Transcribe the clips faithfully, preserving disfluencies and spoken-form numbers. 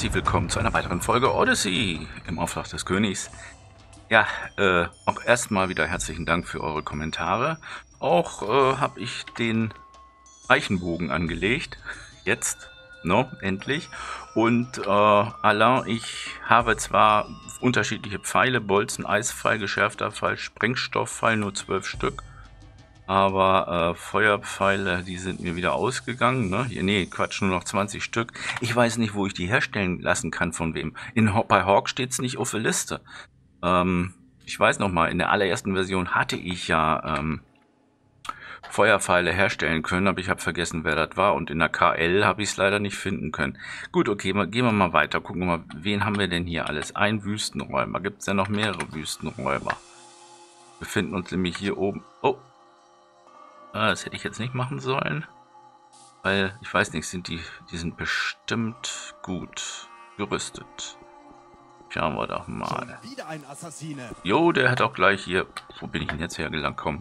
herzlich willkommen zu einer weiteren Folge Odyssey im Auftrag des Königs. Ja, äh, auch erstmal wieder herzlichen Dank für eure Kommentare. Auch äh, habe ich den Eichenbogen angelegt. Jetzt, no, endlich. Und äh, Alain, ich habe zwar unterschiedliche Pfeile, Bolzen, Eispfeil, geschärfter Pfeil, Sprengstoffpfeil, nur zwölf Stück. Aber äh, Feuerpfeile, die sind mir wieder ausgegangen. Ne? Nee, Quatsch, nur noch zwanzig Stück. Ich weiß nicht, wo ich die herstellen lassen kann, von wem. In, bei Hawk steht es nicht auf der Liste. Ähm, ich weiß noch mal, in der allerersten Version hatte ich ja ähm, Feuerpfeile herstellen können, aber ich habe vergessen, wer das war. Und in der K L habe ich es leider nicht finden können. Gut, okay, mal, gehen wir mal weiter. Gucken wir mal, wen haben wir denn hier alles? Ein Wüstenräuber. Gibt es ja noch mehrere Wüstenräuber? Wir befinden uns nämlich hier oben. Oh! Das hätte ich jetzt nicht machen sollen, weil ich weiß nicht, sind die, die sind bestimmt gut gerüstet. Schauen wir doch mal. Wieder ein Assassine. Jo, der hat auch gleich hier. Wo bin ich denn jetzt hergelangt? Komm.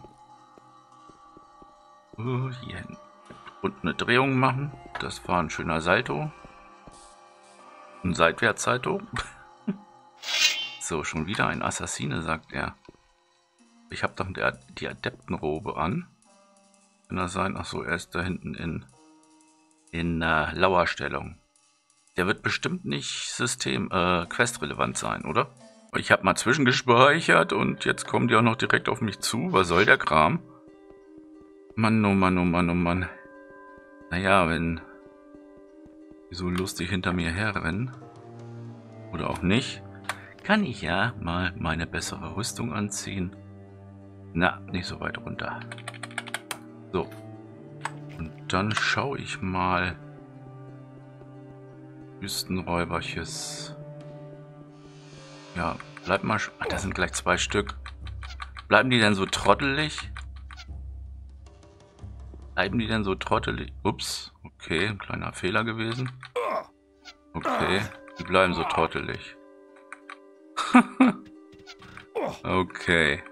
Uh, hier hin. Und eine Drehung machen. Das war ein schöner Salto. Ein Seitwärtssalto. So, schon wieder ein Assassine, sagt er. Ich habe doch der, die Adeptenrobe an. Kann das sein? Achso, er ist da hinten in, in äh, Lauerstellung. Der wird bestimmt nicht System, äh, questrelevant sein, oder? Ich habe mal zwischengespeichert und jetzt kommen die auch noch direkt auf mich zu. Was soll der Kram? Mann, oh Mann, oh Mann, oh Mann. Naja, wenn die so lustig hinter mir herrennen, oder auch nicht, kann ich ja mal meine bessere Rüstung anziehen. Na, nicht so weit runter. So, und dann schaue ich mal. Wüstenräuberches. Ja, bleib mal. Ach, da sind gleich zwei Stück. Bleiben die denn so trottelig? Bleiben die denn so trottelig? Ups, okay, ein kleiner Fehler gewesen. Okay, die bleiben so trottelig. Okay.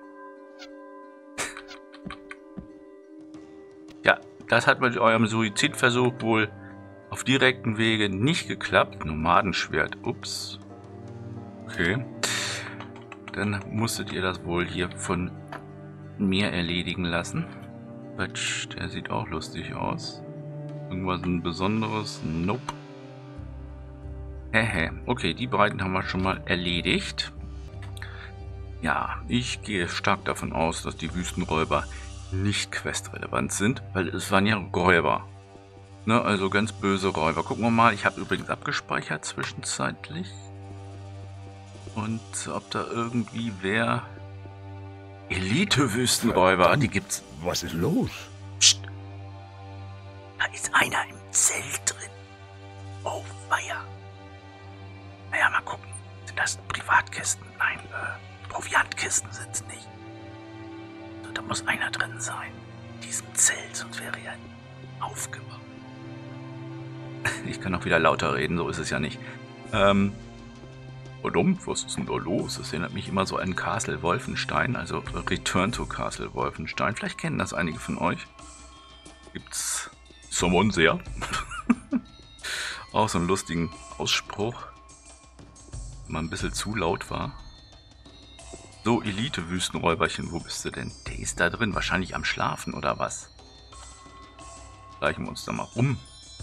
Ja, das hat mit eurem Suizidversuch wohl auf direkten Wege nicht geklappt. Nomadenschwert. Ups. Okay. Dann musstet ihr das wohl hier von mir erledigen lassen. Quatsch, der sieht auch lustig aus. Irgendwas ein Besonderes? Nope. Hehe. Okay, die beiden haben wir schon mal erledigt. Ja, ich gehe stark davon aus, dass die Wüstenräuber nicht questrelevant sind, weil es waren ja Räuber. Ne, also ganz böse Räuber. Gucken wir mal. Ich habe übrigens abgespeichert zwischenzeitlich. Und ob da irgendwie wer... Elite-Wüstenräuber, die gibt's. Was ist los? Psst. Da ist einer im Zelt drin. Oh, weia. Naja, mal gucken. Sind das Privatkisten? Nein, äh, Proviantkisten sind's nicht. So, da muss einer drin sein. In diesem Zelt, sonst wäre er aufgewacht. Ich kann auch wieder lauter reden, so ist es ja nicht. Ähm, verdammt, was ist denn da los? Das erinnert mich immer so an Castle Wolfenstein, also Return to Castle Wolfenstein. Vielleicht kennen das einige von euch. Gibt's Someone sehr? Auch so einen lustigen Ausspruch. Wenn man ein bisschen zu laut war. So, Elite-Wüstenräuberchen, wo bist du denn? Der ist da drin, wahrscheinlich am Schlafen oder was? Gleichen wir uns da mal rum.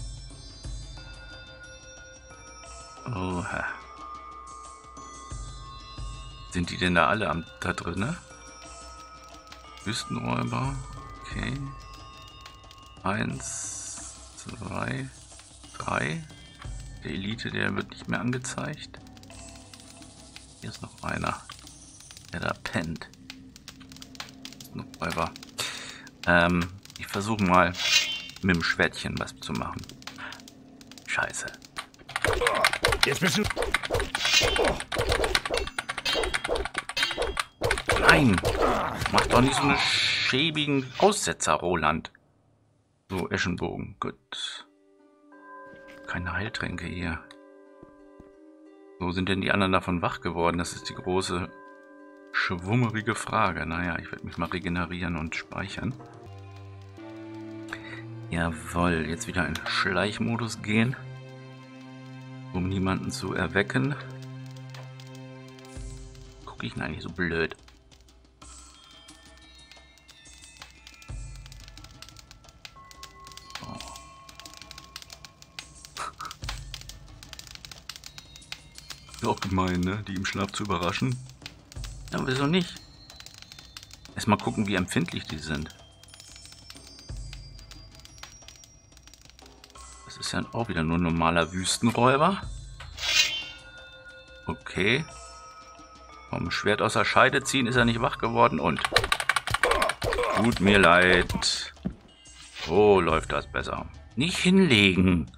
Oha. Sind die denn da alle am, da drin? Wüstenräuber. Okay. Eins, zwei, drei. Der Elite, der wird nicht mehr angezeigt. Hier ist noch einer, der da pennt. Noch Räuber. Ähm, ich versuche mal mit dem Schwertchen was zu machen. Scheiße. Jetzt bist du... Nein! Mach doch nicht so eine schäbigen Aussetzer, Roland. So, Eschenbogen. Gut. Keine Heiltränke hier. So, sind denn die anderen davon wach geworden? Das ist die große, schwummerige Frage. Naja, ich werde mich mal regenerieren und speichern. Jawohl, jetzt wieder in Schleichmodus gehen. um niemanden zu erwecken. Gucke ich denn eigentlich so blöd? Ist auch gemein, ne? Die im Schlaf zu überraschen. Ja, wieso nicht? Erstmal gucken, wie empfindlich die sind. Das ist ja auch wieder nur ein normaler Wüstenräuber. Okay. Vom Schwert aus der Scheide ziehen ist er nicht wach geworden und... Tut mir leid. So läuft das besser. Nicht hinlegen.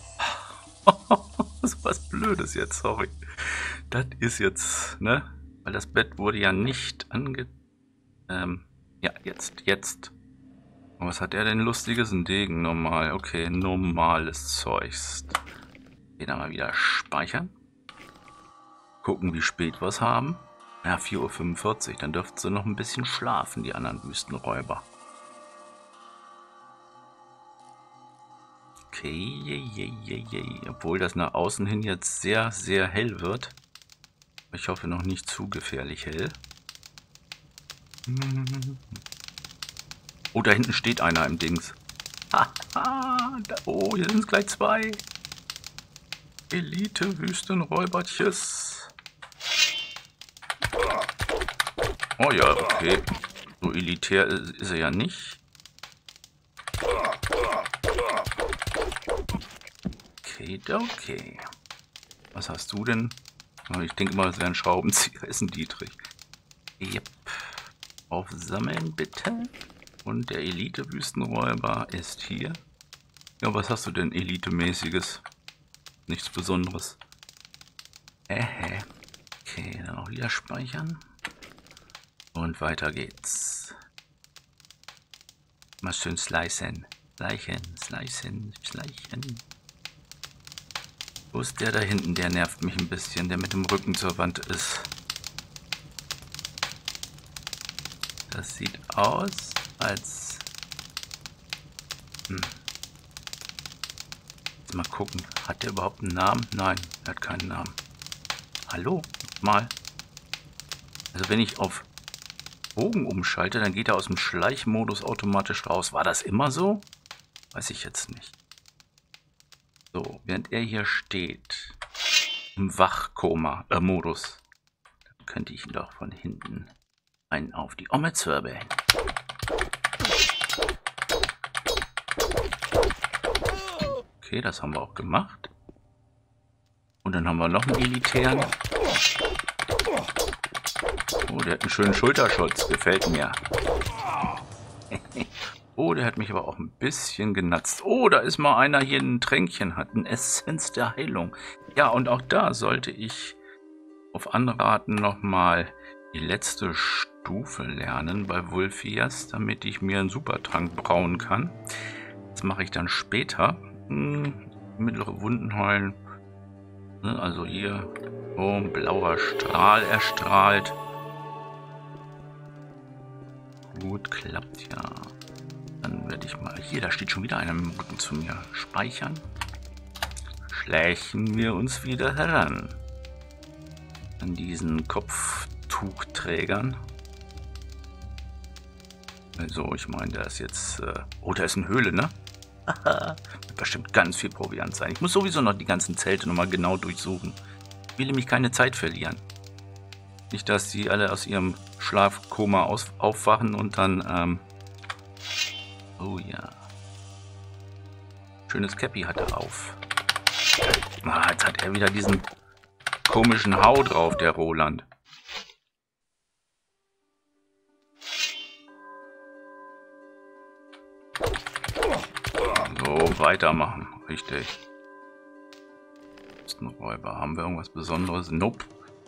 Das ist was Blödes jetzt, sorry. Das ist jetzt, ne? Weil das Bett wurde ja nicht ange... Ähm, ja, jetzt, jetzt. Und was hat er denn Lustiges? Ein Degen, normal. Okay, normales Zeugs. Hier dann mal wieder speichern. Gucken, wie spät wir es haben. Ja, vier Uhr fünfundvierzig. Dann dürften sie noch ein bisschen schlafen, die anderen Wüstenräuber. Okay, je, je, je, je. Obwohl das nach außen hin jetzt sehr, sehr hell wird. Ich hoffe noch nicht zu gefährlich hell. Oh, da hinten steht einer im Dings. Haha, da, oh, hier sind es gleich zwei. Elite-Wüstenräubertjes. Oh ja, okay. So elitär ist, ist er ja nicht. Okay, okay. Was hast du denn? Ich denke mal, das wäre ein Schraubenzieher. Ist ein Dietrich. Yep. Aufsammeln bitte. Und der Elite-Wüstenräuber ist hier. Ja, was hast du denn Elite-mäßiges? Nichts Besonderes. Äh, okay, dann auch wieder speichern. Und weiter geht's. Mal schön slicen. Slicen, slicen, slicen. Wo ist der da hinten? Der nervt mich ein bisschen, der mit dem Rücken zur Wand ist. Das sieht aus, als... Hm. Jetzt mal gucken. Hat der überhaupt einen Namen? Nein, er hat keinen Namen. Hallo? Mal. Also wenn ich auf Bogen umschalte, dann geht er aus dem Schleichmodus automatisch raus. War das immer so? Weiß ich jetzt nicht. So, während er hier steht, im Wachkoma-Modus, dann könnte ich ihn doch von hinten einen auf die Omme zwirbeln. Okay, das haben wir auch gemacht. Und dann haben wir noch einen elitären. Oh, der hat einen schönen Schulterschutz, gefällt mir. Oh, der hat mich aber auch ein bisschen genatzt. Oh, da ist mal einer hier, ein Tränkchen hat, ein Essenz der Heilung. Ja, und auch da sollte ich auf Anraten nochmal die letzte Stufe lernen bei Wulfias, damit ich mir einen Supertrank brauen kann. Das mache ich dann später. Hm, mittlere Wunden heilen. Also hier, oh, blauer Strahl erstrahlt. Gut, klappt ja. Dann werde ich mal... Hier, da steht schon wieder einer im Rücken zu mir. Speichern. Schleichen wir uns wieder heran. An diesen Kopftuchträgern. Also, ich meine, da ist jetzt... Äh oh, da ist eine Höhle, ne? Haha. Wird bestimmt ganz viel Proviant sein. Ich muss sowieso noch die ganzen Zelte nochmal genau durchsuchen. Ich will nämlich keine Zeit verlieren. Nicht, dass die alle aus ihrem Schlafkoma aus aufwachen und dann... Ähm oh ja. Schönes Cappy hat er auf. Ah, jetzt hat er wieder diesen komischen Hau drauf, der Roland. So, weitermachen. Richtig. Ist ein Räuber. Haben wir irgendwas Besonderes? Nope.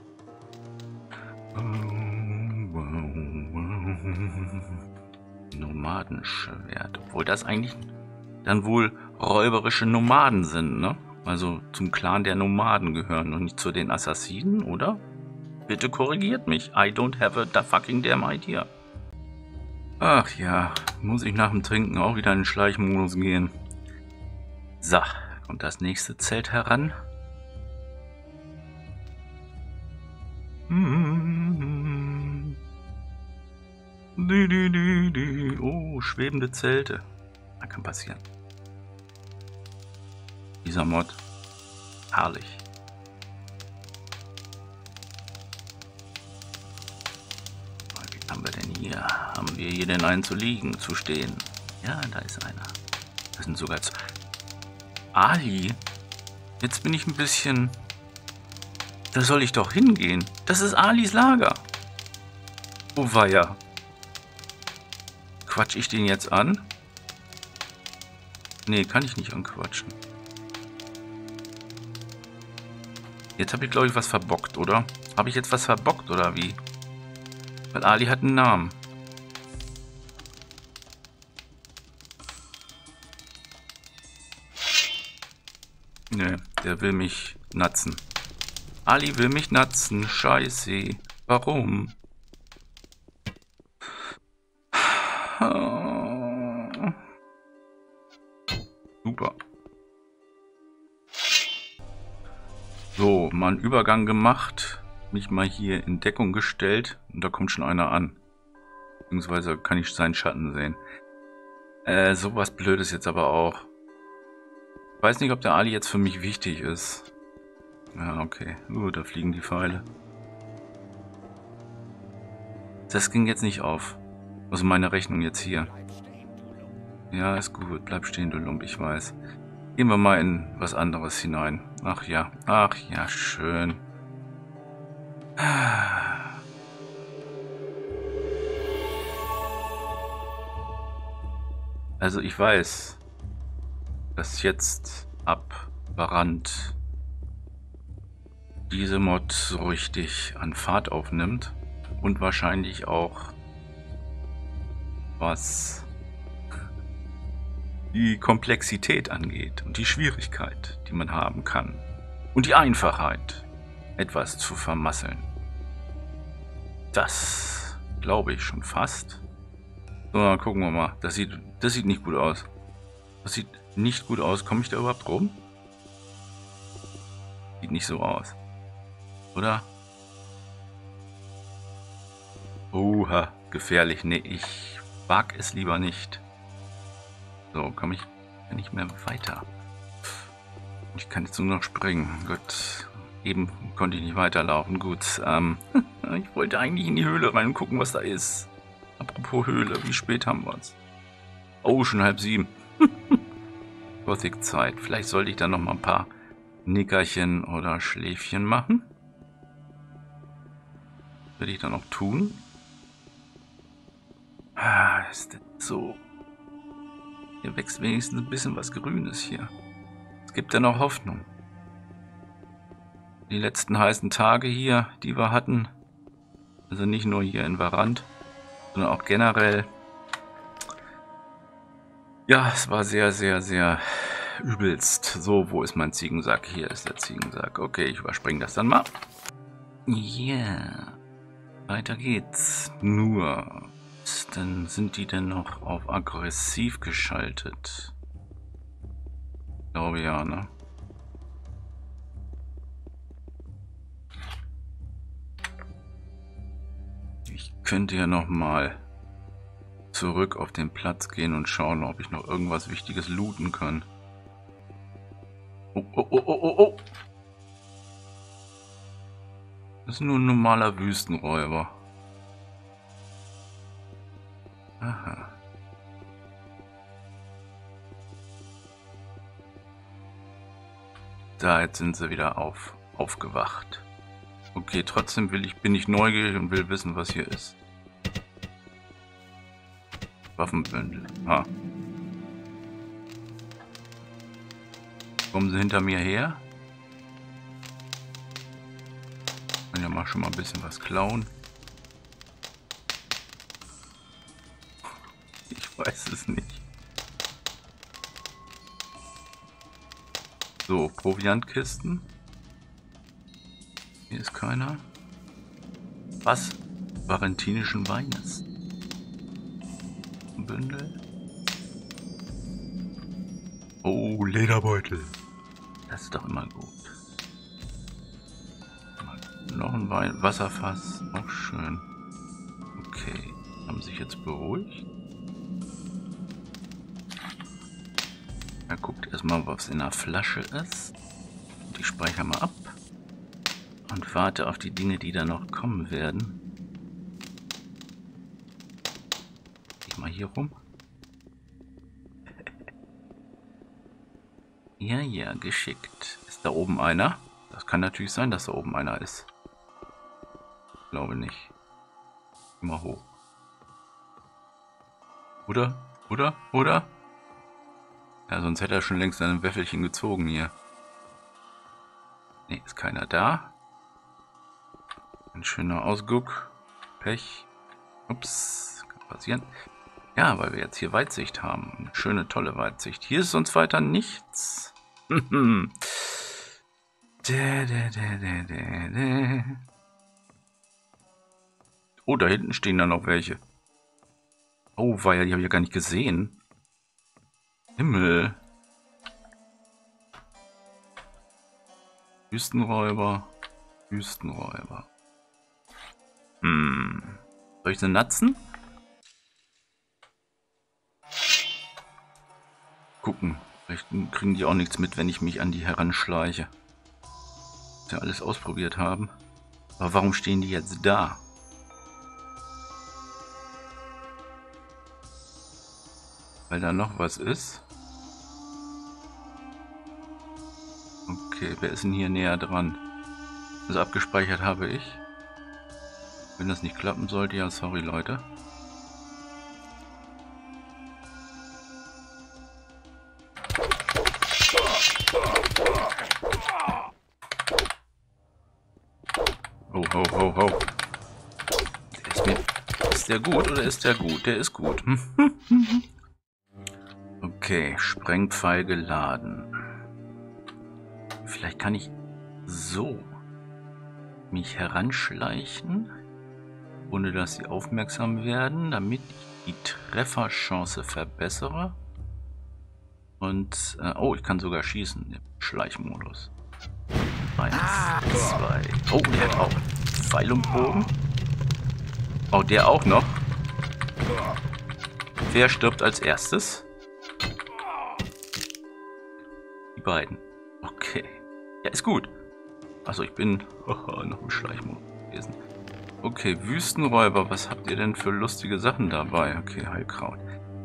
Nomadenschwert. Obwohl das eigentlich dann wohl räuberische Nomaden sind, ne? Also zum Clan der Nomaden gehören und nicht zu den Assassinen, oder? Bitte korrigiert mich. I don't have a fucking damn idea. Ach ja, muss ich nach dem Trinken auch wieder in den Schleichmodus gehen. So, kommt das nächste Zelt heran. Dü, dü, dü, dü. Oh, schwebende Zelte. Das kann passieren. Dieser Mod. Herrlich. Wie haben wir denn hier? Haben wir hier denn einen zu liegen, zu stehen? Ja, da ist einer. Das sind sogar zwei. Ali. Jetzt bin ich ein bisschen... Da soll ich doch hingehen. Das ist Alis Lager. Oh weia. Quatsch ich den jetzt an? Nee, kann ich nicht anquatschen. Jetzt habe ich, glaube ich, was verbockt, oder? Habe ich jetzt was verbockt, oder wie? Weil Ali hat einen Namen. Nee, der will mich natzen. Ali will mich natzen. Scheiße. Warum? Super. So, mal einen Übergang gemacht. Mich mal hier in Deckung gestellt. Und da kommt schon einer an. Beziehungsweise kann ich seinen Schatten sehen. Äh, sowas Blödes jetzt aber auch. Ich weiß nicht, ob der Ali jetzt für mich wichtig ist. Ja, okay. Uh, da fliegen die Pfeile. Das ging jetzt nicht auf. Also meine Rechnung jetzt hier. Ja, ist gut. Bleib stehen, du Lump, ich weiß. Gehen wir mal in was anderes hinein. Ach ja. Ach ja, schön. Also ich weiß, dass jetzt ab Varant diese Mod so richtig an Fahrt aufnimmt und wahrscheinlich auch was die Komplexität angeht und die Schwierigkeit, die man haben kann und die Einfachheit, etwas zu vermasseln. Das glaube ich schon fast. So, dann gucken wir mal. Das sieht, das sieht nicht gut aus. Das sieht nicht gut aus. Komme ich da überhaupt rum? Sieht nicht so aus. Oder? Oha, gefährlich. Nee, ich wag es lieber nicht. So, komme ich nicht mehr weiter. Ich kann jetzt nur noch springen. Gut. Eben konnte ich nicht weiterlaufen. Gut. Ähm, ich wollte eigentlich in die Höhle rein und gucken, was da ist. Apropos Höhle, wie spät haben wir uns? Oh, schon halb sieben. Gothic-Zeit. Vielleicht sollte ich da noch mal ein paar Nickerchen oder Schläfchen machen. Werde ich dann noch tun. Ah, ist das so. Hier wächst wenigstens ein bisschen was Grünes hier. Es gibt ja noch Hoffnung. Die letzten heißen Tage hier, die wir hatten, also nicht nur hier in Varant, sondern auch generell. Ja, es war sehr, sehr, sehr übelst. So, wo ist mein Ziegensack? Hier ist der Ziegensack. Okay, ich überspringe das dann mal. Ja, yeah. Weiter geht's. Nur, dann sind die denn noch auf aggressiv geschaltet? Ich glaube ja, ne? Ich könnte ja noch mal zurück auf den Platz gehen und schauen, ob ich noch irgendwas Wichtiges looten kann. Oh, oh, oh, oh, oh, oh. Das ist nur ein normaler Wüstenräuber. Aha. Da, jetzt sind sie wieder auf, aufgewacht. Okay, trotzdem will ich, bin ich neugierig und will wissen, was hier ist. Waffenbündel. Ah. Kommen sie hinter mir her? Kann ja mal schon mal ein bisschen was klauen. Ich weiß es nicht. So, Proviantkisten. Hier ist keiner. Was? Valentinischen Weines. Bündel. Oh, Lederbeutel. Das ist doch immer gut. Noch ein Wein Wasserfass. Auch schön. Okay. Haben sich jetzt beruhigt. Er guckt erstmal, was in der Flasche ist. Und ich speichere mal ab. Und warte auf die Dinge, die da noch kommen werden. Geh mal hier rum. Ja, ja, geschickt. Ist da oben einer? Das kann natürlich sein, dass da oben einer ist. Glaube nicht. Immer hoch. Oder? Oder? Oder? Ja, sonst hätte er schon längst ein Wäffelchen gezogen hier. Ne, ist keiner da. Ein schöner Ausguck. Pech. Ups, kann passieren. Ja, weil wir jetzt hier Weitsicht haben. Eine schöne, tolle Weitsicht. Hier ist sonst weiter nichts. da, da, da, da, da, da. Oh, da hinten stehen da noch welche. Oh, weil die habe ich ja gar nicht gesehen. Himmel. Wüstenräuber. Wüstenräuber. Hm. Soll ich sie natzen? Gucken. Vielleicht kriegen die auch nichts mit, wenn ich mich an die heranschleiche. Ja, alles ausprobiert haben. Aber warum stehen die jetzt da? Weil da noch was ist. Okay, wer ist denn hier näher dran? Also abgespeichert habe ich. Wenn das nicht klappen sollte, ja, sorry Leute. Ho, ho, ho, ho. Der ist, mir, ist der gut oder ist der gut? Der ist gut. Okay, Sprengpfeil geladen. Vielleicht kann ich so mich heranschleichen, ohne dass sie aufmerksam werden, damit ich die Trefferchance verbessere. Und, äh, oh, ich kann sogar schießen im Schleichmodus. Eins, zwei. Oh, der hat auch Pfeil und Bogen. Oh, der auch noch. Wer stirbt als erstes? Die beiden. Okay. Ja, ist gut. Achso, ich bin oh, noch im Schleichmodus gewesen. Okay, Wüstenräuber, was habt ihr denn für lustige Sachen dabei? Okay, Heilkraut.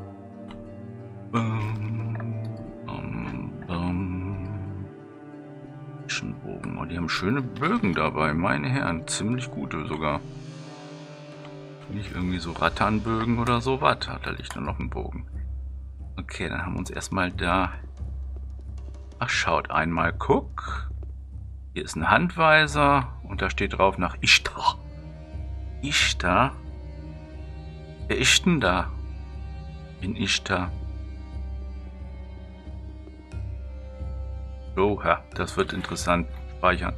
Bum, bum, bum. Bogen. Oh, die haben schöne Bögen dabei, meine Herren. Ziemlich gute sogar. Nicht irgendwie so Ratternbögen oder so was. Da liegt nur noch ein Bogen. Okay, dann haben wir uns erstmal da... Ach, schaut einmal, guck. Hier ist ein Handweiser und da steht drauf nach Ishtar. Ishtar? Wer ist denn da? In Ishtar. Oha, das wird interessant. Speichern.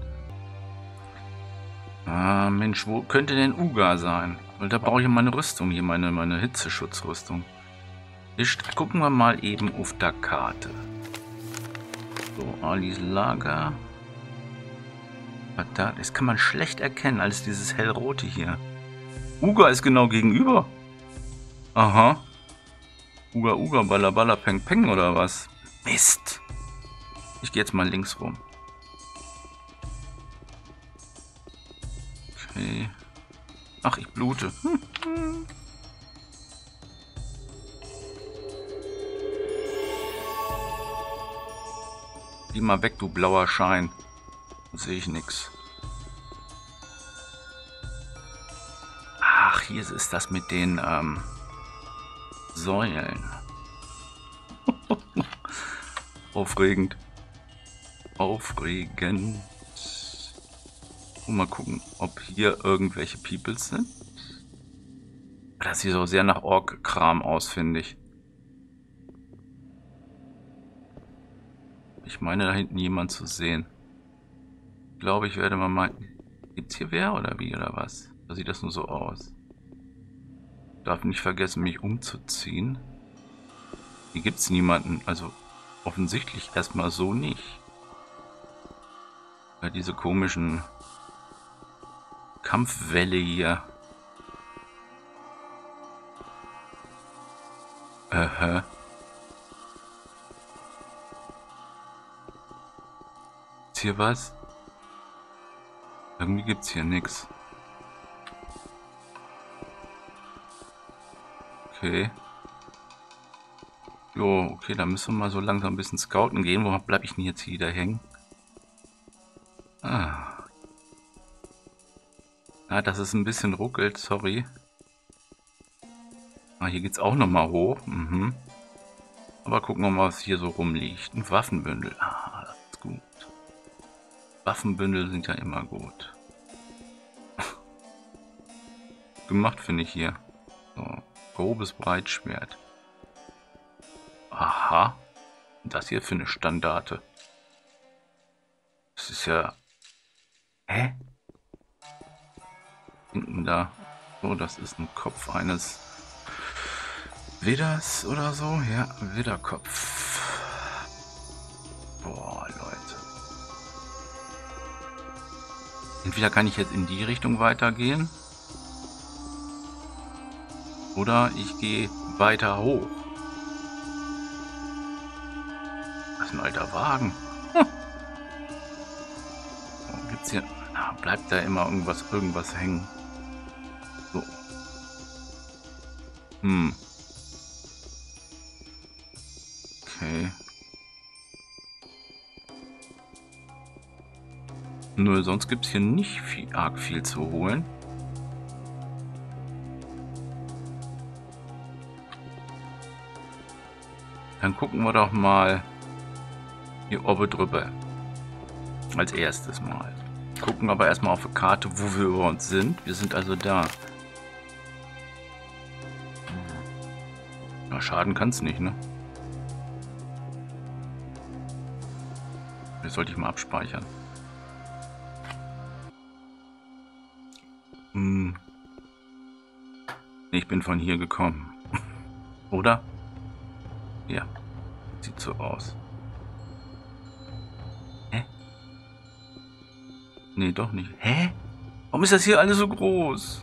Ah, Mensch, wo könnte denn Uga sein? Weil da brauche ich meine Rüstung hier, meine, meine Hitzeschutzrüstung. Ishtar. Gucken wir mal eben auf der Karte. So, Alis Lager. Was da? Das kann man schlecht erkennen, als dieses hellrote hier. Uga ist genau gegenüber. Aha. Uga, Uga, Balla, Balla, Peng, Peng oder was? Mist. Ich gehe jetzt mal links rum. Okay. Ach, ich blute. Hm, hm. Geh mal weg, du blauer Schein. Sehe ich nix. Ach, hier ist das mit den ähm, Säulen. Aufregend. Aufregend. Und mal gucken, ob hier irgendwelche Peoples sind. Das sieht so sehr nach Ork-Kram aus, finde ich. Ich meine, da hinten jemand zu sehen. Ich glaube, ich werde mal meinen... Gibt's hier wer oder wie oder was? Da sieht das nur so aus. Ich darf nicht vergessen, mich umzuziehen. Hier gibt's niemanden. Also offensichtlich erstmal so nicht. Weil diese komischen Kampfwelle hier. Hä? Ist hier was? Irgendwie gibt's hier nichts. Okay. Jo, okay, da müssen wir mal so langsam ein bisschen scouten gehen. Wo bleib ich denn jetzt hier wieder hängen? Ah. Ah, dass es ein bisschen ruckelt, sorry. Ah, hier geht's auch nochmal hoch. Mhm. Aber gucken wir mal, was hier so rumliegt. Ein Waffenbündel. Ah, das ist gut. Waffenbündel sind ja immer gut. Gemacht finde ich hier. So, grobes Breitschwert. Aha. Das hier für eine Standarte. Das ist ja... Hä? Hinten da. So, das ist ein Kopf eines Widders oder so. Ja, Widderkopf. Boah, Leute. Entweder kann ich jetzt in die Richtung weitergehen. Oder ich gehe weiter hoch. Das ist ein alter Wagen. Hm. Oh, gibt's hier... Ah, bleibt da immer irgendwas, irgendwas hängen. So. Hm. Okay. Nur sonst gibt es hier nicht viel, arg viel zu holen. Dann gucken wir doch mal hier oben drüber. Als erstes mal. Gucken aber erstmal auf die Karte, wo wir über uns sind. Wir sind also da. Na, schaden kann es nicht, ne? Das sollte ich mal abspeichern. Hm. Ich bin von hier gekommen. Oder? Ja. Sieht so aus. Hä? Nee, doch nicht. Hä? Warum ist das hier alles so groß?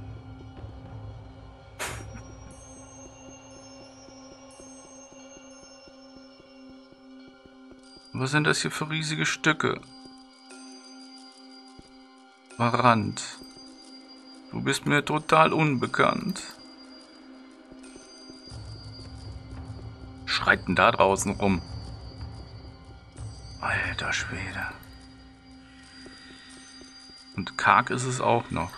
Was sind das hier für riesige Stücke? Varant. Du bist mir total unbekannt. Schreit denn da draußen rum? Alter Schwede. Und karg ist es auch noch.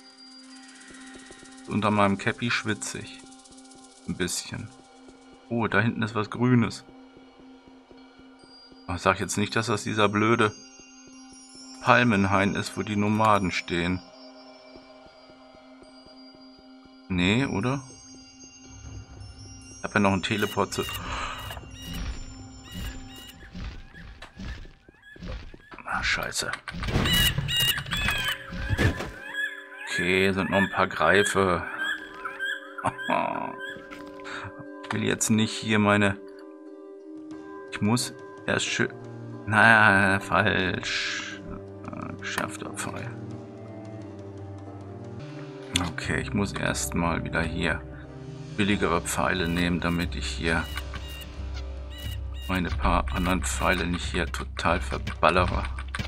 Unter meinem Käppi schwitzig. Ein bisschen. Oh, da hinten ist was Grünes. Ich sag jetzt nicht, dass das dieser blöde Palmenhain ist, wo die Nomaden stehen. Nee, oder? Ich hab ja noch einen Teleport zu... Ah, scheiße. Okay, sind noch ein paar Greife. Ich will jetzt nicht hier meine... Ich muss erst schön... Naja, falsch. Geschärfter Pfeil. Okay, ich muss erstmal wieder hier billigere Pfeile nehmen, damit ich hier meine paar anderen Pfeile nicht hier total verballere.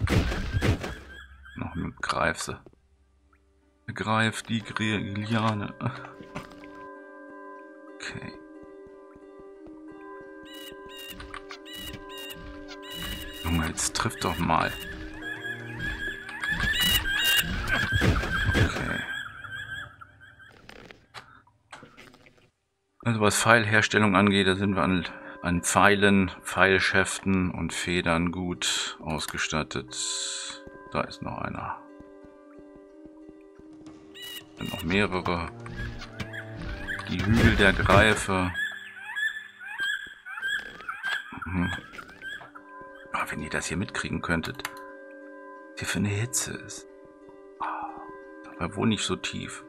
Noch mit Greifse. Greif die Giliane. Okay. Junge, jetzt trifft doch mal. Okay. Also was Pfeilherstellung angeht, da sind wir an, an Pfeilen, Pfeilschäften und Federn gut ausgestattet. Da ist noch einer. Sind noch mehrere. Die Hügel der Greife. Mhm. Ah, wenn ihr das hier mitkriegen könntet, was hier für eine Hitze ist. Ah, da war wohl nicht so tief.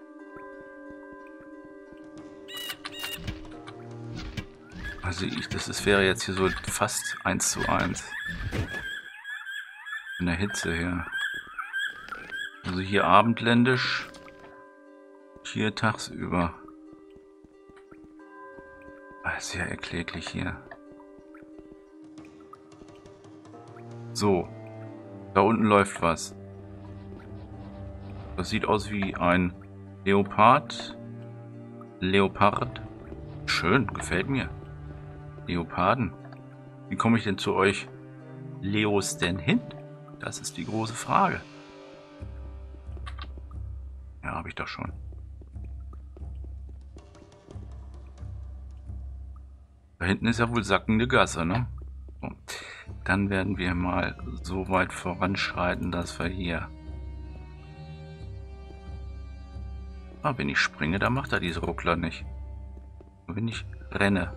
Also ich, das ist, wäre jetzt hier so fast eins zu eins. Von der Hitze her. Also hier abendländisch. Hier tagsüber. sehr erkläglich hier. So. Da unten läuft was. Das sieht aus wie ein Leopard. Leopard. Schön, gefällt mir. Leoparden. Wie komme ich denn zu euch Leos denn hin? Das ist die große Frage. Ja, habe ich doch schon. Da hinten ist ja wohl sackende Gasse, ne? So. Dann werden wir mal so weit voranschreiten, dass wir hier... Ah, wenn ich springe, dann macht er diese Ruckler nicht. Und wenn ich renne...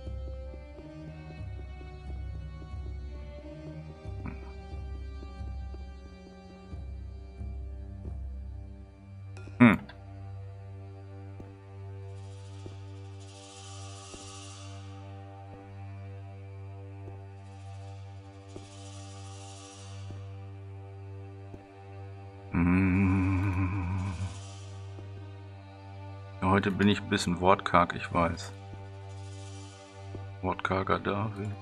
Hm. Hm. Ja, heute bin ich ein bisschen wortkarg, ich weiß. Wortkarger David.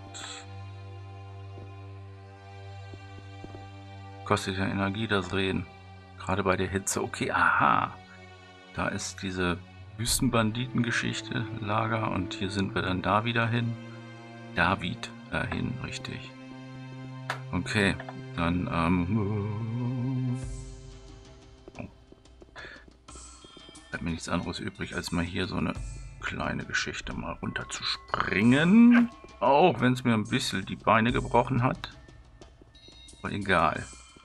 Kostet ja Energie, das Reden. Gerade bei der Hitze. Okay, aha. Da ist diese Wüstenbanditen-Geschichte, Lager. Und hier sind wir dann da wieder hin. David dahin, richtig. Okay, dann, ähm... oh. Bleibt mir nichts anderes übrig, als mal hier so eine kleine Geschichte mal runter zu springen. Auch wenn es mir ein bisschen die Beine gebrochen hat. Aber egal.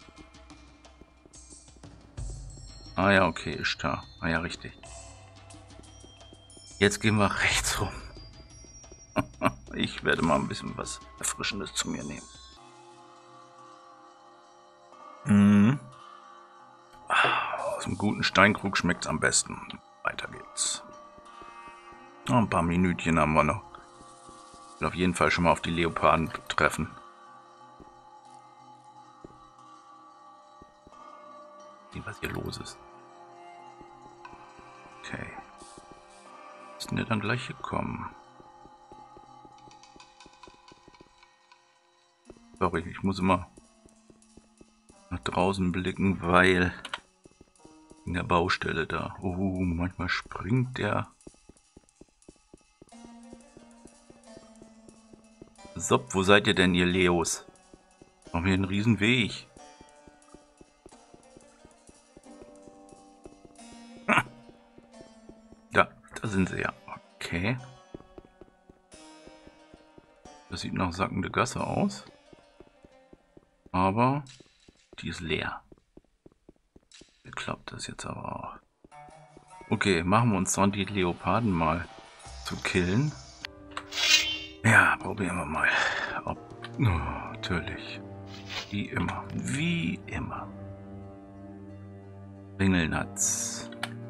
Ah ja, okay, ist da. Ah ja, richtig. Jetzt gehen wir rechts rum. Ich werde mal ein bisschen was Erfrischendes zu mir nehmen. Mhm. Aus einem guten Steinkrug schmeckt es am besten. Weiter geht's. Oh, ein paar Minütchen haben wir noch. Ich will auf jeden Fall schon mal auf die Leoparden treffen. Sehen, was hier los ist. Okay. Müssen wir dann gleich hier kommen? Sorry, ich muss immer nach draußen blicken, weil in der Baustelle da. Oh, manchmal springt der. So, wo seid ihr denn, ihr Leos? Machen wir einen riesen Weg. Ja, da sind sie ja. Okay. Das sieht nach sackende Gasse aus. Aber die ist leer. Wie klappt das jetzt aber auch? Okay, machen wir uns dann die Leoparden mal zu killen. Ja, probieren wir mal. Ob, oh, natürlich. Wie immer. Wie immer. Ringelnatz.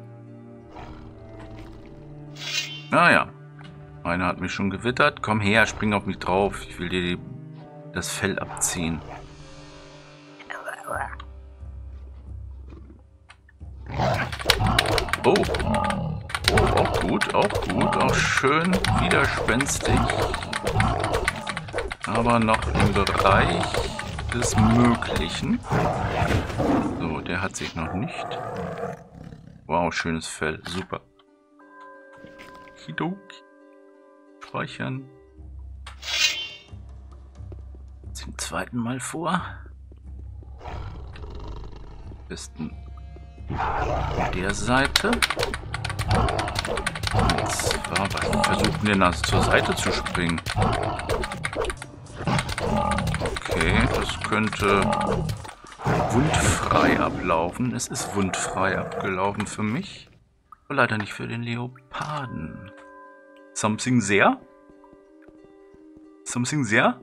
Naja. Einer hat mich schon gewittert. Komm her, spring auf mich drauf. Ich will dir die, das Fell abziehen. Oh. Oh, auch gut, auch gut. Auch schön widerspenstig. Aber noch im Bereich des Möglichen. So, der hat sich noch nicht. Wow, schönes Fell. Super. Kidoki. Speichern. Zum zweiten Mal vor. Besten auf der Seite. Und zwar, was versuchen denn das zur Seite zu springen? Okay, das könnte wundfrei ablaufen. Es ist wundfrei abgelaufen für mich. Aber leider nicht für den Leoparden. Something there? Something there?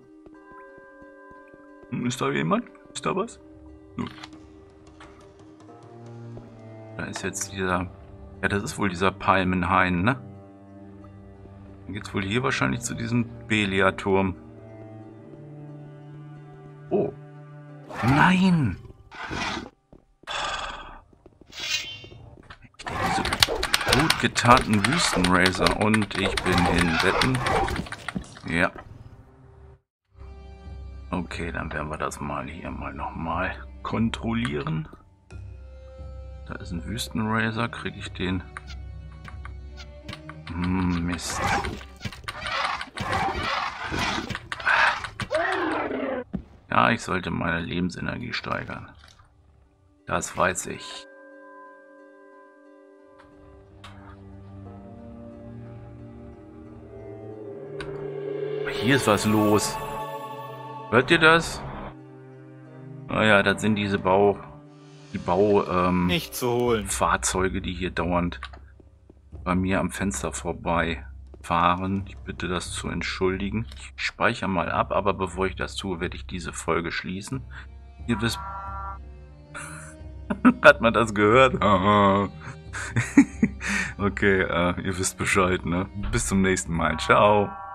Ist da jemand? Ist da was? Nun. Da ist jetzt dieser... Ja, das ist wohl dieser Palmenhain, ne? Dann geht's wohl hier wahrscheinlich zu diesem Belia-Turm. Oh. Nein! Ich denke, so gut getarnten Wüstenracer und ich bin in Betten. Ja. Okay, dann werden wir das mal hier mal nochmal kontrollieren. Da ist ein Wüstenracer. Kriege ich den? Hm, Mist. Ja, ich sollte meine Lebensenergie steigern. Das weiß ich. Hier ist was los. Hört ihr das? Naja, das sind diese Bau... Die Bau... Ähm, Nicht zu holen. Fahrzeuge, die hier dauernd bei mir am Fenster vorbei fahren. Ich bitte das zu entschuldigen. Ich speichere mal ab, aber bevor ich das tue, werde ich diese Folge schließen. Ihr wisst... Hat man das gehört? Okay, äh, ihr wisst Bescheid, ne? Bis zum nächsten Mal. Ciao.